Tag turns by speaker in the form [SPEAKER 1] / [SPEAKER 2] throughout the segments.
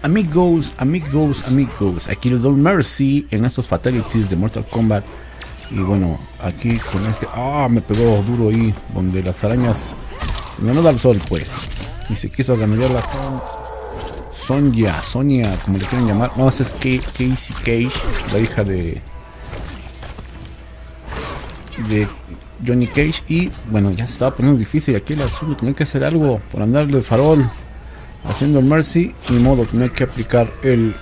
[SPEAKER 1] amigos, aquí les doy mercy en estos fatalities de Mortal Kombat. Y bueno, aquí con este, me pegó duro ahí, donde las arañas no nos da el sol pues. Y se quiso ganarla con Sonia, como le quieren llamar. No, esa es Casey Cage, la hija de Johnny Cage. Y bueno, ya se estaba poniendo difícil aquí el asunto, tenía que hacer algo por andarle de farol haciendo el mercy, y modo tenía que aplicar el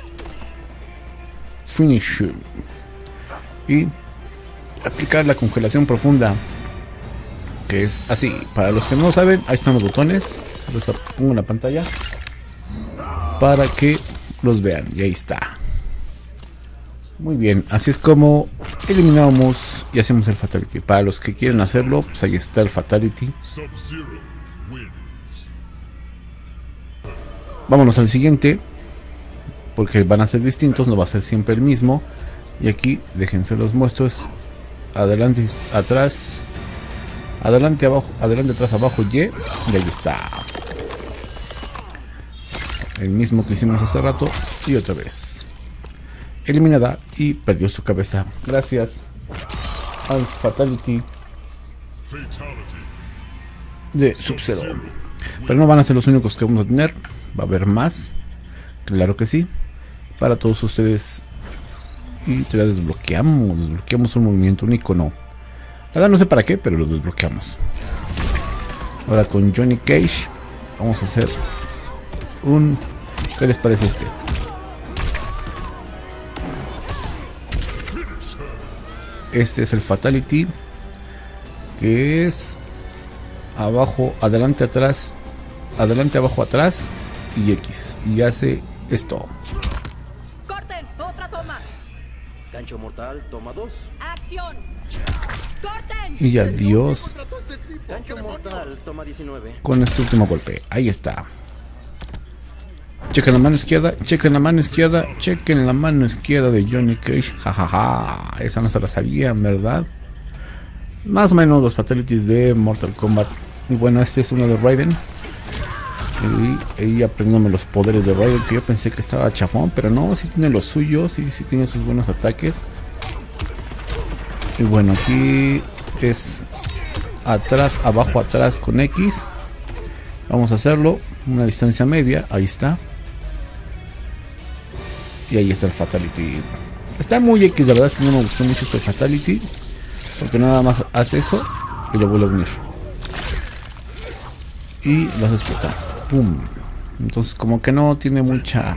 [SPEAKER 1] finish y aplicar la congelación profunda, que es así. Para los que no saben, ahí están los botones, los pongo en la pantalla para que los vean, y ahí está. Muy bien, así es como eliminamos y hacemos el fatality. Para los que quieren hacerlo, pues ahí está el fatality. Vámonos al siguiente, porque van a ser distintos, no va a ser siempre el mismo. Y aquí, déjense los muestro, es adelante, atrás, adelante, abajo, adelante, atrás, abajo, Y, y ahí está. El mismo que hicimos hace rato, y otra vez. Eliminada y perdió su cabeza. Gracias al fatality de Sub-Zero. Pero no van a ser los únicos que vamos a tener. Va a haber más, claro que sí, para todos ustedes. Y se la desbloqueamos un movimiento, un icono. La verdad no sé para qué, pero lo desbloqueamos. Ahora con Johnny Cage vamos a hacer un... ¿Qué les parece este? Este es el fatality, que es abajo, adelante, atrás, adelante, abajo, atrás y X, y hace esto.
[SPEAKER 2] Corten, otra toma.
[SPEAKER 3] Gancho mortal, toma 2.
[SPEAKER 2] Acción. Corten.
[SPEAKER 1] Y adiós.
[SPEAKER 3] Gancho mortal, toma 19.
[SPEAKER 1] Con este último golpe, ahí está. Chequen la mano izquierda, chequen la mano izquierda, chequen la mano izquierda de Johnny Cage. Jajaja, esa no se la sabían, ¿verdad? Más o menos los fatalities de Mortal Kombat. Y bueno, este es uno de Raiden. Y aprendiéndome los poderes de Raiden, que yo pensé que estaba chafón, pero no, sí tiene los suyos, sí tiene sus buenos ataques. Y bueno, aquí es atrás, abajo, atrás con X. Vamos a hacerlo, una distancia media, ahí está. Y ahí está el fatality. Está muy X, la verdad es que no me gustó mucho este fatality, porque nada más hace eso y lo vuelve a unir. Y lo hace explotar. ¡Pum! Entonces como que no tiene mucha...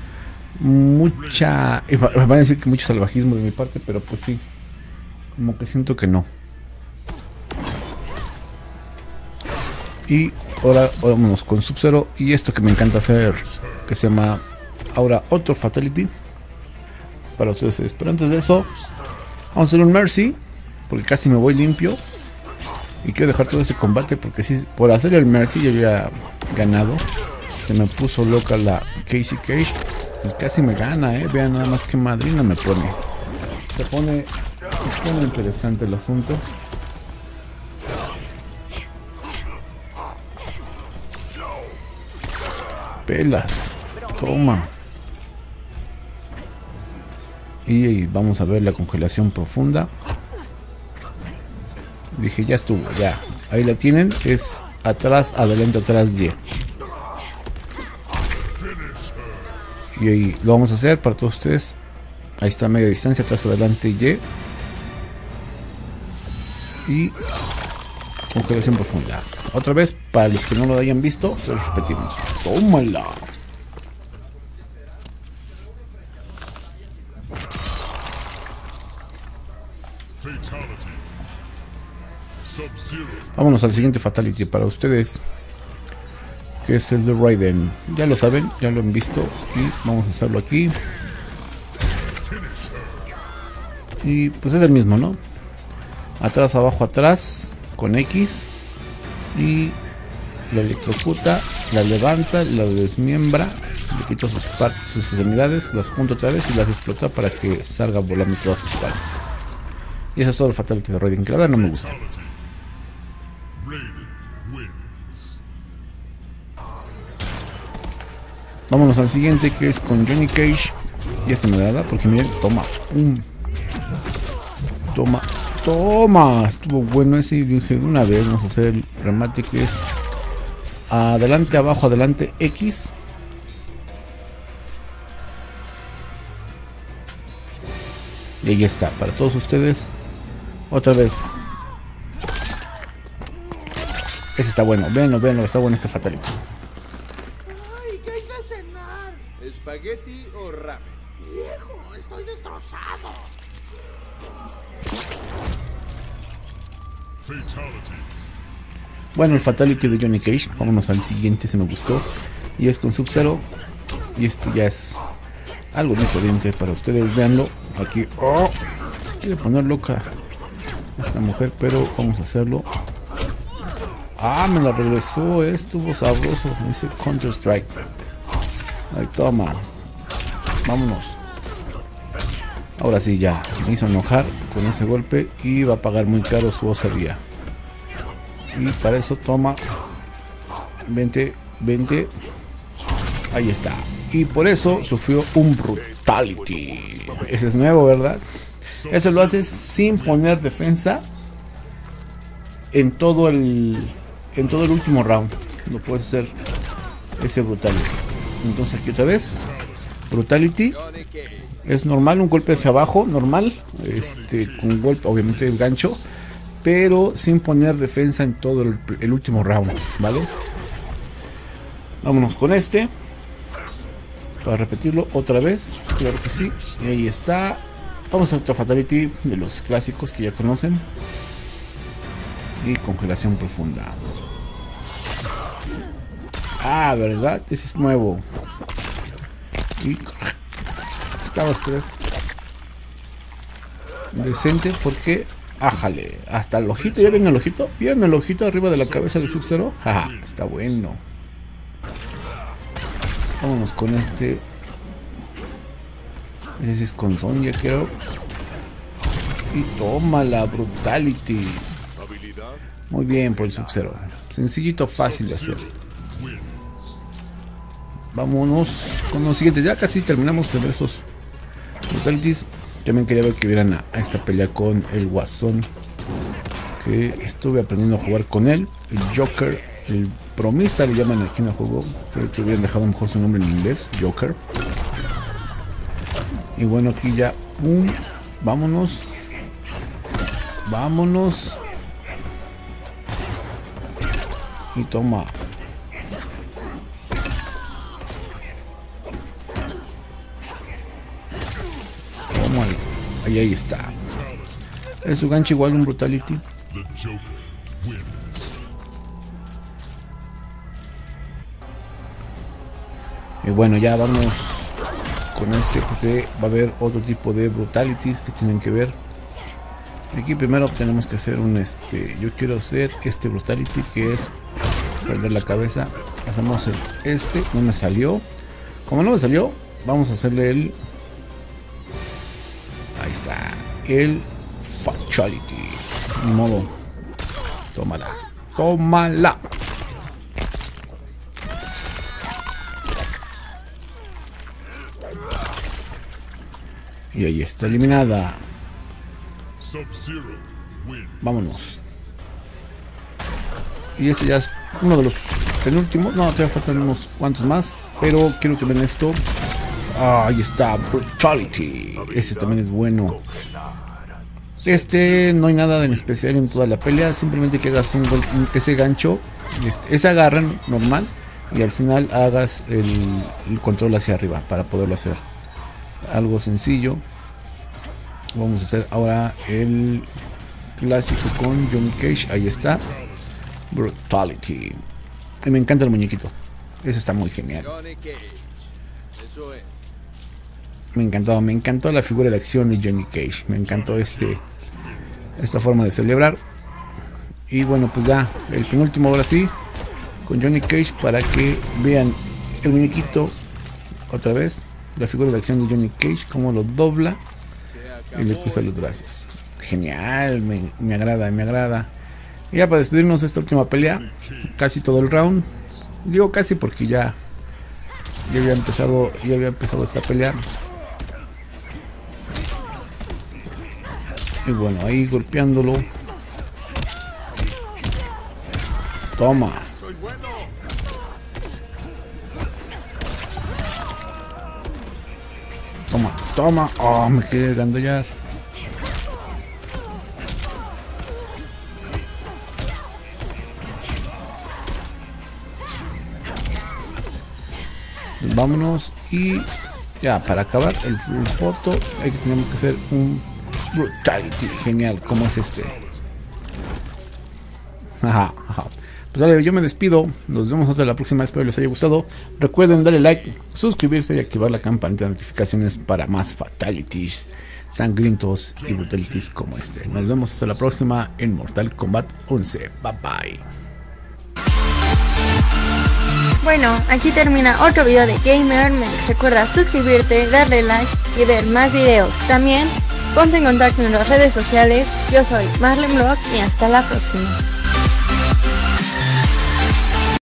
[SPEAKER 1] Van a decir que mucho salvajismo de mi parte, pero pues sí. Como que siento que no. Y ahora vámonos con Sub-Zero y esto que me encanta hacer, que se llama ahora otro fatality para ustedes. Pero antes de eso, vamos a hacer un mercy, porque casi me voy limpio. Y quiero dejar todo ese combate porque sí, por hacer el mercy ya había ganado. Se me puso loca la Casey Cage y casi me gana, vean nada más que madrina me pone. Se pone interesante el asunto. Pelas, toma. Y vamos a ver la congelación profunda. Dije, ya estuvo, ya. Ahí la tienen, es atrás, adelante, atrás, Y. Y ahí lo vamos a hacer para todos ustedes. Ahí está a media distancia, atrás, adelante, Y. Y congelación profunda. Otra vez, para los que no lo hayan visto, se los repetimos. ¡Tómala! Vámonos al siguiente fatality para ustedes, que es el de Raiden. Ya lo saben, ya lo han visto. Y vamos a hacerlo aquí. Y pues es el mismo, ¿no? Atrás, abajo, atrás con X. Y la electrocuta, la levanta, la desmiembra, le quito sus partes, sus extremidades, las junto otra vez y las explota para que salga volando todas sus partes. Y ese es todo el fatality de Raiden, que la verdad no me gusta. Vámonos al siguiente, que es con Johnny Cage. Y este me agrada porque miren, toma. Toma. Estuvo bueno ese y dije de una vez vamos a hacer el remate, que es adelante, abajo, adelante, X. Y ahí está, para todos ustedes. Otra vez. Ese está bueno, véanlo, está bueno este fatality.
[SPEAKER 4] Ay, ¿qué hay que cenar?
[SPEAKER 5] ¿Espagueti o ramen?
[SPEAKER 4] Viejo, estoy destrozado.
[SPEAKER 1] Bueno, el fatality de Johnny Cage. Vámonos al siguiente, se me gustó. Y es con Sub-Zero. Y esto ya es algo diferente para ustedes. Veanlo aquí. Oh, se quiere poner loca esta mujer, pero vamos a hacerlo. Ah, me la regresó. Estuvo sabroso. Dice Counter Strike. Ahí toma. Vámonos. Ahora sí, ya me hizo enojar con ese golpe y va a pagar muy caro su osadía. Y para eso toma 20. Ahí está. Y por eso sufrió un Brutality. Ese es nuevo, ¿verdad? Eso lo haces sin poner defensa en todo el último round. No puedes hacer ese Brutality. Entonces aquí otra vez. Brutality. Es normal, un golpe hacia abajo, normal. Con un golpe, obviamente el gancho. Pero sin poner defensa en todo el último round, ¿vale? Vámonos con este. Para repetirlo otra vez. Claro que sí. Y ahí está. Vamos a otro fatality de los clásicos que ya conocen. Y congelación profunda. Ah, ¿verdad? Ese es nuevo. Y estaba ustedes decente porque ájale, hasta el ojito, ya ven el ojito, ¿vieron el ojito arriba de la cabeza de Sub-Zero? Jaja, está bueno. Vámonos con este. Ese es con Sonya, quiero. Y toma la Brutality. Muy bien por el Sub-Zero. Sencillito, fácil de hacer. Vámonos con los siguientes. Ya casi terminamos de ver estos Brutalities. También quería ver que vieran a esta pelea con el Guasón, que estuve aprendiendo a jugar con él. El Joker, el bromista le llaman aquí en el juego. Creo que hubieran dejado mejor su nombre en inglés, Joker. Y bueno, aquí ya vámonos. Y toma. Ahí está. Es su gancho igual un Brutality. Y bueno, ya vamos con este porque va a haber otro tipo de Brutalities que tienen que ver. Aquí primero tenemos que hacer un yo quiero hacer este Brutality, que es perder la cabeza. Hacemos no me salió. Como no me salió, vamos a hacerle el. Ahí está, el Fatality. Ni modo. Tómala. Y ahí está eliminada. Vámonos. Y este ya es uno de los penúltimos. No, todavía faltan unos cuantos más. Pero quiero que vean esto. Ah, ahí está, Brutality. Ese también es bueno. No hay nada en especial en toda la pelea. Simplemente que hagas ese gancho, ese agarran normal, y al final hagas el control hacia arriba para poderlo hacer. Algo sencillo. Vamos a hacer ahora el clásico con Johnny Cage. Ahí está, Brutality. Y me encanta el muñequito. Ese está muy genial.
[SPEAKER 5] Eso es.
[SPEAKER 1] Me encantó la figura de acción de Johnny Cage. Me encantó esta forma de celebrar. Y bueno, pues ya el penúltimo ahora sí con Johnny Cage, para que vean el muñequito otra vez. La figura de acción de Johnny Cage, como lo dobla y le cruza los brazos. Genial, me agrada. Y ya para despedirnos de esta última pelea, casi todo el round. Digo casi porque ya ya había empezado esta pelea. Y bueno, ahí golpeándolo. Toma. Toma, toma. Oh, me quedé gandallar. Vámonos. Y ya, para acabar el foto, hay que tenemos que hacer un brutality genial, como es este. Ajá, ajá. Pues vale, yo me despido. Nos vemos hasta la próxima. Espero les haya gustado. Recuerden darle like, suscribirse y activar la campanita de notificaciones para más fatalities sangrientos y brutalities como este. Nos vemos hasta la próxima en Mortal Kombat 11. Bye bye.
[SPEAKER 6] Bueno, aquí termina otro video de GamerMex. Recuerda suscribirte, darle like y ver más videos. También ponte en contacto en las redes sociales. Yo soy Marlene Block y hasta la próxima.